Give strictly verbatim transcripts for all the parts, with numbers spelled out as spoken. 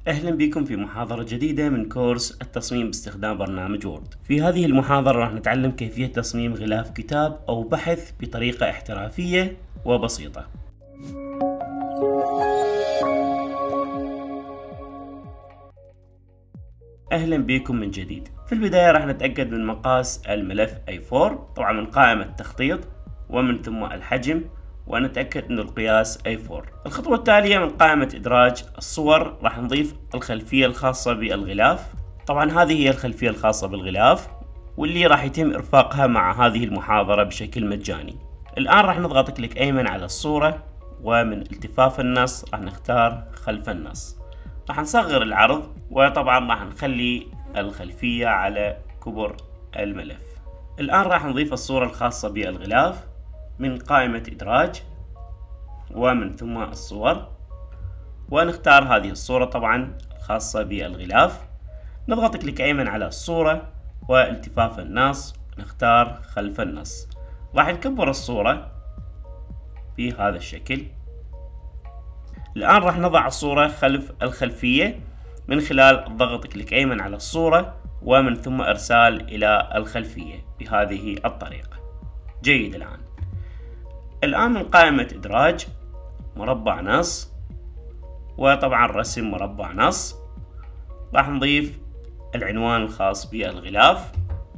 أهلا بكم في محاضرة جديدة من كورس التصميم باستخدام برنامج وورد. في هذه المحاضرة راح نتعلم كيفية تصميم غلاف كتاب أو بحث بطريقة احترافية وبسيطة. أهلا بكم من جديد. في البداية راح نتأكد من مقاس الملف إيه فور، طبعا من قائمة تخطيط ومن ثم الحجم، ونتأكد أن القياس إيه فور. الخطوة التالية من قائمة إدراج الصور راح نضيف الخلفية الخاصة بالغلاف. طبعا هذه هي الخلفية الخاصة بالغلاف واللي راح يتم إرفاقها مع هذه المحاضرة بشكل مجاني. الآن راح نضغط كليك أيمن على الصورة، ومن التفاف النص راح نختار خلف النص. راح نصغر العرض، وطبعا راح نخلي الخلفية على كبر الملف. الآن راح نضيف الصورة الخاصة بالغلاف من قائمة إدراج ومن ثم الصور، ونختار هذه الصورة طبعا الخاصة بالغلاف. نضغط كليك أيمن على الصورة والتفاف النص، نختار خلف النص. راح نكبر الصورة بهذا الشكل. الآن راح نضع الصورة خلف الخلفية من خلال الضغط كليك أيمن على الصورة ومن ثم إرسال إلى الخلفية بهذه الطريقة. جيد. الآن الآن من قائمة إدراج مربع نص، وطبعا رسم مربع نص، راح نضيف العنوان الخاص بالغلاف.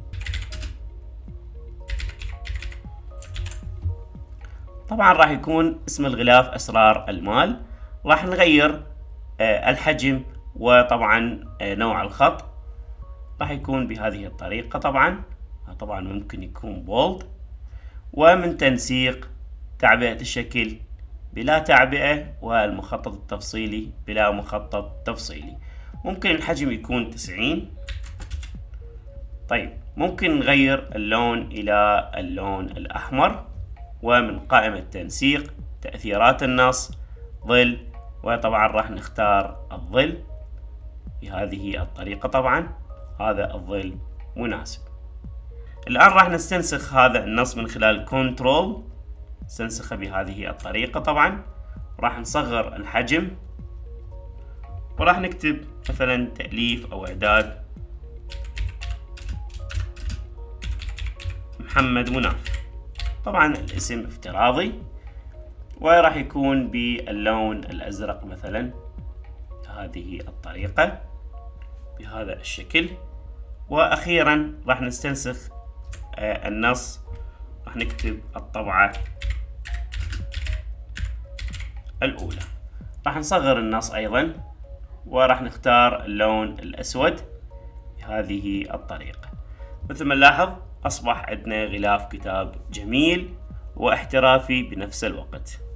طبعا راح يكون اسم الغلاف أسرار المال. راح نغير الحجم وطبعا نوع الخط، راح يكون بهذه الطريقة. طبعا طبعا ممكن يكون بولد، ومن تنسيق تعبئة الشكل بلا تعبئة، والمخطط التفصيلي بلا مخطط تفصيلي. ممكن الحجم يكون تسعين. طيب ممكن نغير اللون إلى اللون الأحمر، ومن قائمة تنسيق تأثيرات النص ظل، وطبعا راح نختار الظل بهذه الطريقة. طبعا هذا الظل مناسب. الآن راح نستنسخ هذا النص من خلال كنترول، نستنسخه بهذه الطريقة. طبعا راح نصغر الحجم، وراح نكتب مثلا تأليف أو إعداد محمد مناف. طبعا الاسم افتراضي، وراح يكون باللون الأزرق مثلا بهذه الطريقة بهذا الشكل. وأخيرا راح نستنسخ آه النص، راح نكتب الطبعة الأولى. راح نصغر النص أيضا، وراح نختار اللون الأسود بهذه الطريقة. مثل ما نلاحظ أصبح عندنا غلاف كتاب جميل واحترافي بنفس الوقت.